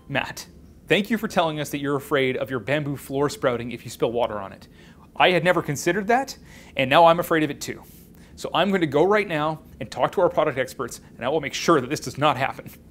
Matt, thank you for telling us that you're afraid of your bamboo floor sprouting if you spill water on it. I had never considered that, and now I'm afraid of it too. So I'm going to go right now and talk to our product experts, and I will make sure that this does not happen.